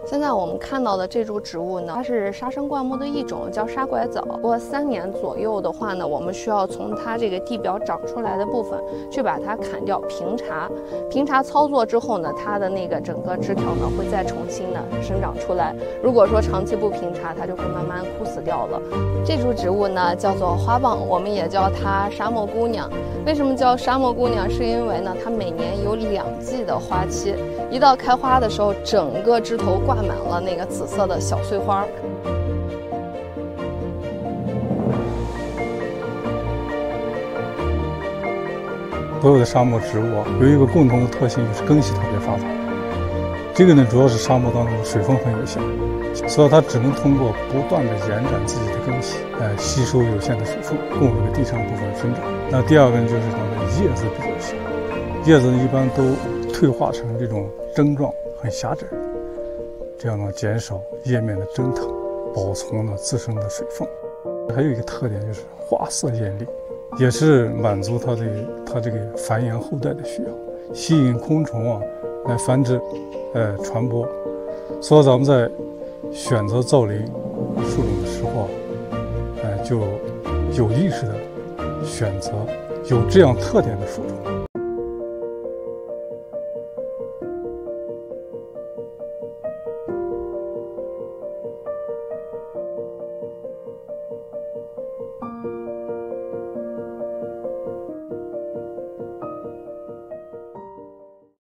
现在我们看到的这株植物呢，它是沙生灌木的一种，叫沙拐枣。过3年左右的话呢，我们需要从它这个地表长出来的部分去把它砍掉平茬。平茬操作之后呢，它的那个整个枝条呢会再重新的生长出来。如果说长期不平茬，它就会慢慢枯死掉了。这株植物呢叫做花蚌，我们也叫它沙漠姑娘。为什么叫沙漠姑娘？是因为呢，它每年有2季的花期，一到开花的时候，整个枝头挂满了那个紫色的小碎花。 所有的沙漠植物有一个共同的特性，就是根系特别发达。这个呢，主要是沙漠当中的水分很有限，所以它只能通过不断的延展自己的根系，吸收有限的水分，供这个地上部分生长。那第二个呢，就是它的叶子比较小，叶子呢一般都退化成这种针状，很狭窄，这样呢减少叶面的蒸腾，保存了自身的水分。还有一个特点就是花色艳丽，也是满足它这个繁衍后代的需要，吸引昆虫啊来繁殖，传播。所以咱们在选择造林树种的时候，就有意识的选择有这样特点的树种。